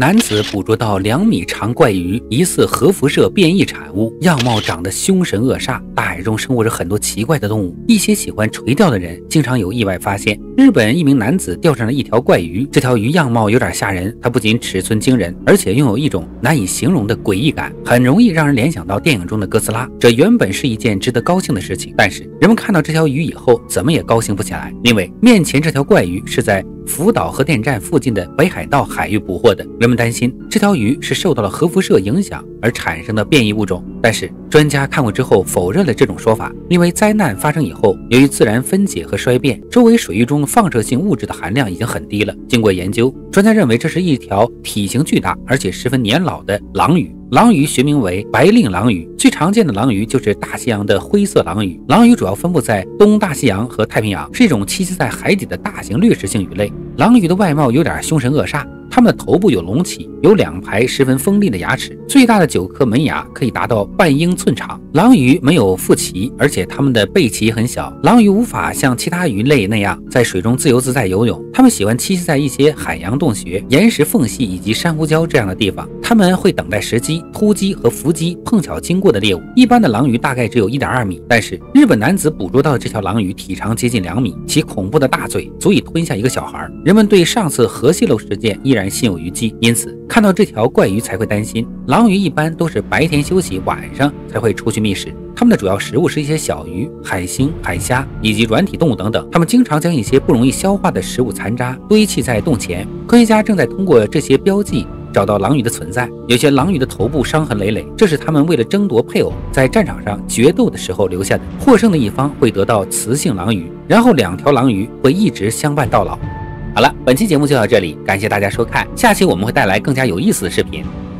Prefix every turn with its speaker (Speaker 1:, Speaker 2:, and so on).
Speaker 1: 男子捕捉到2米长怪鱼，疑似核辐射变异产物，样貌长得凶神恶煞。大海中生活着很多奇怪的动物，一些喜欢垂钓的人经常有意外发现。日本一名男子钓上了一条怪鱼，这条鱼样貌有点吓人，它不仅尺寸惊人，而且拥有一种难以形容的诡异感，很容易让人联想到电影中的哥斯拉。这原本是一件值得高兴的事情，但是人们看到这条鱼以后，怎么也高兴不起来，因为面前这条怪鱼是在福岛核电站附近的北海道海域捕获的，人们担心这条鱼是受到了核辐射影响而产生的变异物种。但是专家看过之后否认了这种说法，因为灾难发生以后，由于自然分解和衰变，周围水域中放射性物质的含量已经很低了。经过研究，专家认为这是一条体型巨大而且十分年老的狼鱼。狼鱼学名为白令狼鱼，最常见的狼鱼就是大西洋的灰色狼鱼。狼鱼主要分布在东大西洋和太平洋，是一种栖息在海底的大型掠食性鱼类。狼鱼的外貌有点凶神恶煞，它们的头部有隆起，有2排十分锋利的牙齿，最大的9颗门牙可以达到半英寸长。狼鱼没有腹鳍，而且它们的背鳍很小。狼鱼无法像其他鱼类那样在水中自由自在游泳，它们喜欢栖息在一些海洋洞穴、岩石缝隙以及珊瑚礁这样的地方。它们会等待时机突击和伏击碰巧经过的猎物。一般的狼鱼大概只有 1.2 米，但是日本男子捕捉到的这条狼鱼体长接近2米，其恐怖的大嘴足以吞下一个小孩。人们对上次核泄漏事件依然心有余悸，因此看到这条怪鱼才会担心。狼鱼一般都是白天休息，晚上才会出去觅食。它们的主要食物是一些小鱼、海星、海虾以及软体动物等等。它们经常将一些不容易消化的食物残渣堆砌在洞前。科学家正在通过这些标记找到狼鱼的存在。有些狼鱼的头部伤痕累累，这是他们为了争夺配偶在战场上决斗的时候留下的。获胜的一方会得到雌性狼鱼，然后2条狼鱼会一直相伴到老。好了，本期节目就到这里，感谢大家收看，下期我们会带来更加有意思的视频。